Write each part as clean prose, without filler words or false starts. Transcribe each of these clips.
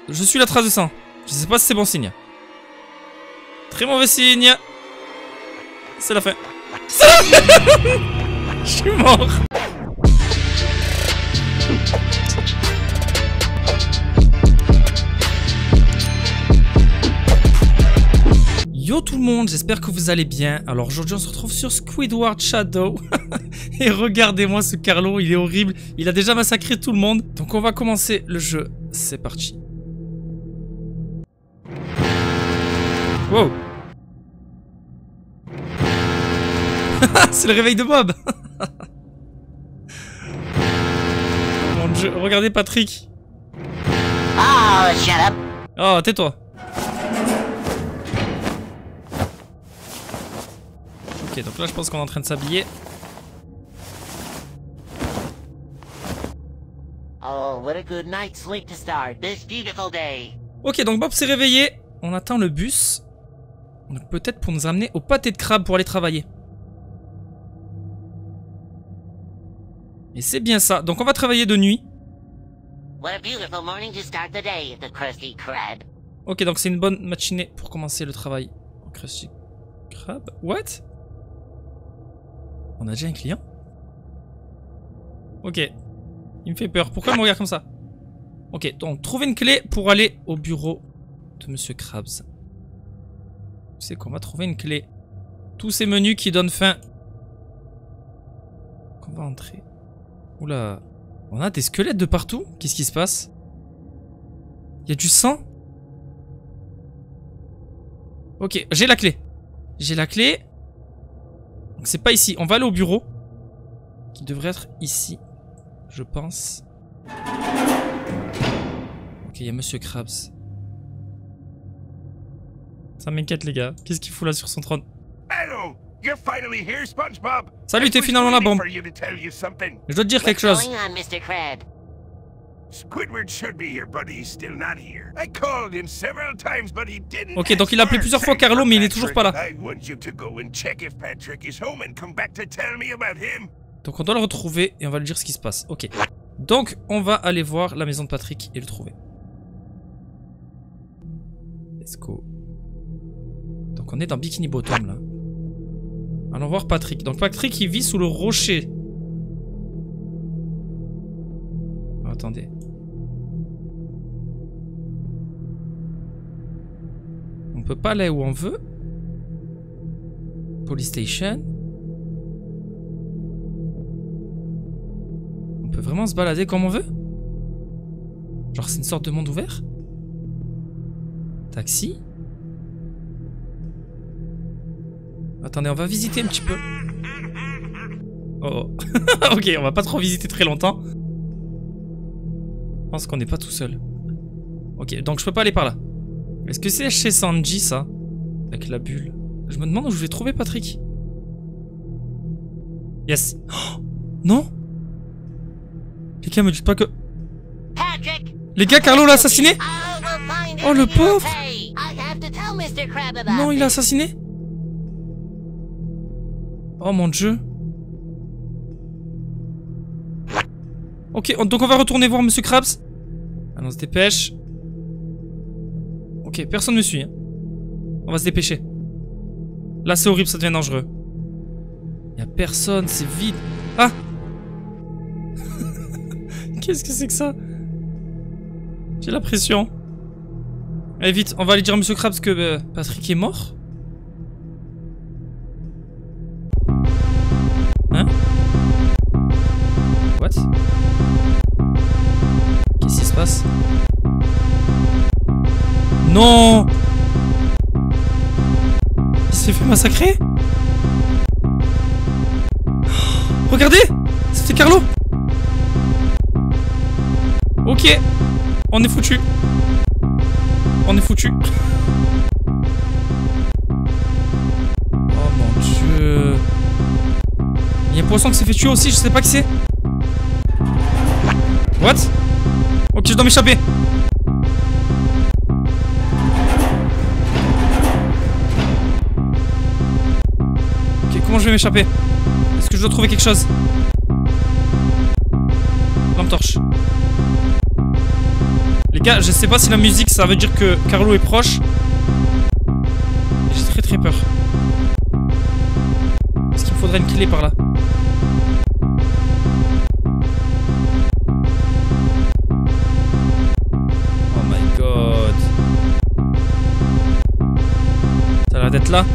Je suis la trace de sang. Je sais pas si c'est bon signe. Très mauvais signe. C'est la fin. C'est la fin. Je suis mort. Yo tout le monde, j'espère que vous allez bien. Alors aujourd'hui on se retrouve sur Squidward Shadow. Et regardez-moi ce Carlo, il est horrible. Il a déjà massacré tout le monde. Donc on va commencer le jeu. C'est parti. Wow. C'est le réveil de Bob. Mon Dieu, regardez Patrick. Oh, shut up. Oh, tais-toi. Ok, donc là je pense qu'on est en train de s'habiller. Oh, what a good night's sleep to start this beautiful day. Ok, donc Bob s'est réveillé. On attend le bus. Donc peut-être pour nous amener au pâté de crabe pour aller travailler. Et c'est bien ça. Donc on va travailler de nuit. What a beautiful morning to start the day, the Krusty Krab. Ok, donc c'est une bonne matinée pour commencer le travail. Krusty Krab? What? On a déjà un client? Ok. Il me fait peur. Pourquoi il me regarde comme ça? Ok, donc trouver une clé pour aller au bureau de Monsieur Krabs. C'est qu'on va trouver une clé. Tous ces menus qui donnent faim. On va entrer. Oula. On a des squelettes de partout. Qu'est-ce qui se passe? Il y a du sang? Ok, j'ai la clé. J'ai la clé. Donc c'est pas ici. On va aller au bureau. Qui devrait être ici. Je pense. Ok, il y a Monsieur Krabs. Ça m'inquiète les gars. Qu'est-ce qu'il fout là sur son trône? Hello, you're finally here, SpongeBob. Salut, t'es finalement la bombe. Je dois te dire quelque chose. What's going on, Mr. Krab? Squidward should be here, but he's still not here. I called him several times, but he didn't. Ok, donc il a appelé plusieurs fois Carlo, mais il est toujours pas là. I want you to go and check if Patrick is home and come back to tell me about him. Donc on doit le retrouver et on va lui dire ce qui se passe. Ok. Donc on va aller voir la maison de Patrick et le trouver. Let's go. Donc on est dans Bikini Bottom là. Allons voir Patrick. Donc Patrick il vit sous le rocher. Oh, attendez. On peut pas aller où on veut. Police Station. On peut vraiment se balader comme on veut? Genre c'est une sorte de monde ouvert? Taxi? Attendez, on va visiter un petit peu. Oh. Ok, on va pas trop visiter très longtemps. Je pense qu'on n'est pas tout seul. Ok, donc je peux pas aller par là. Est-ce que c'est chez Sanji ça? Avec la bulle. Je me demande où je vais trouver Patrick. Yes. Oh, non. Les gars, me dites pas que... Patrick! Les gars, Carlo l'a assassiné? Oh, le pauvre! Hey, I have to tell Mr. Krab about Non, il l'a this. assassiné? Oh mon dieu. Ok, donc on va retourner voir Monsieur Krabs. Allons, on se dépêche. Ok, personne me suit. Hein. On va se dépêcher. Là, c'est horrible, ça devient dangereux. Y'a personne, c'est vide. Ah! Qu'est-ce que c'est que ça? J'ai la pression. Allez, vite, on va aller dire à Monsieur Krabs que Patrick est mort. Hein? What? Qu'est-ce qui se passe? Non! Il s'est fait massacrer? Regardez! C'était Carlo! Ok! On est foutu! On est foutu! Oh mon dieu! Il y a un poisson qui s'est fait tuer aussi, je sais pas qui c'est. What? Ok, je dois m'échapper. Ok, comment je vais m'échapper? Est-ce que je dois trouver quelque chose? Lampe torche. Les Les gars, je sais pas si la musique, ça veut dire que Carlo est proche. J'ai très peur. Est-ce qu'il me faudrait une clé par là? Oh my god. Ça a l'air d'être là.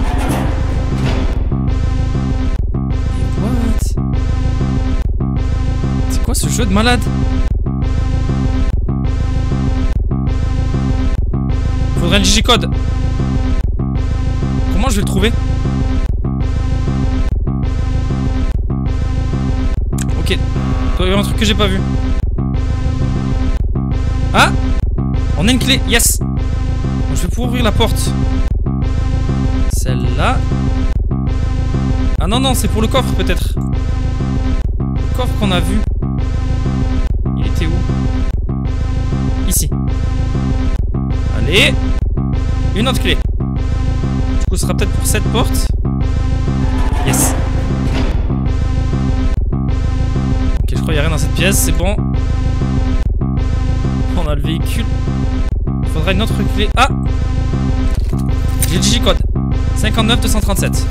What? C'est quoi ce jeu de malade? Faudrait le digicode. Comment je vais le trouver? Ok. Il doit y avoir un truc que j'ai pas vu. Ah! On a une clé. Yes! Donc, je vais pouvoir ouvrir la porte. Celle-là. Ah non, non, c'est pour le coffre peut-être. Le coffre qu'on a vu. Il était où? Ici. Allez. Une autre clé. Du coup, ce sera peut-être pour cette porte. Yes. Ok, je crois qu'il n'y a rien dans cette pièce, c'est bon. On a le véhicule. Il faudra une autre clé. Ah! J'ai le digicode. 59 237.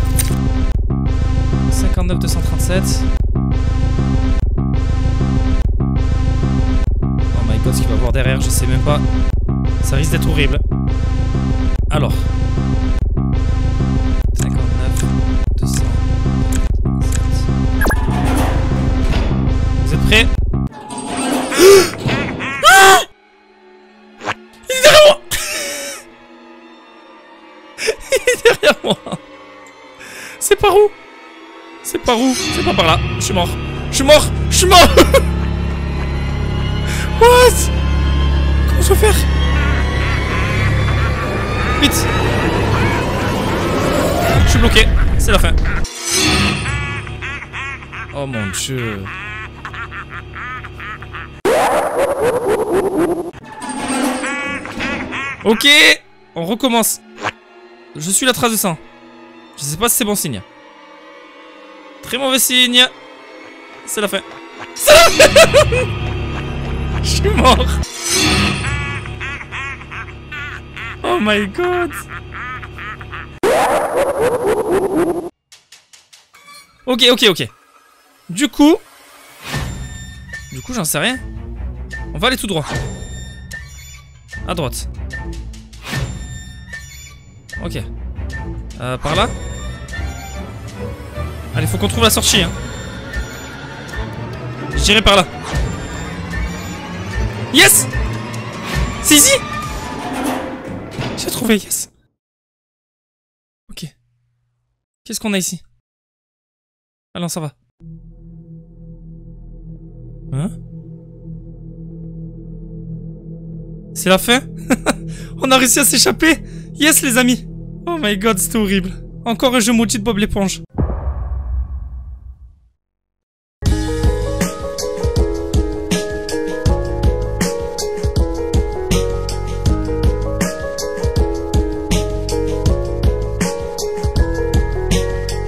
59 237. Oh my god, ce qu'il va y avoir derrière, je sais même pas. Ça risque d'être horrible. Alors. 59 237. Vous êtes prêts? Ah! Il est derrière moi. Il est derrière moi. C'est par où? C'est par où? C'est pas par là. Je suis mort. Je suis mort. Je suis mort. What? Comment je vais faire? Vite. Je suis bloqué. C'est la fin. Oh mon dieu. Ok. On recommence. Je suis la trace de sang. Je sais pas si c'est bon signe. Très mauvais signe. C'est la fin. Je suis mort. Oh my god. Ok. Du coup, j'en sais rien. On va aller tout droit. À droite. Ok. Par là. Allez, faut qu'on trouve la sortie. Hein. Je dirais par là. Yes! C'est ici! J'ai trouvé, yes. Ok. Qu'est-ce qu'on a ici? Ah non, ça va. Hein? C'est la fin? On a réussi à s'échapper? Yes, les amis! Oh my god, c'était horrible. Encore un jeu maudit de Bob l'éponge.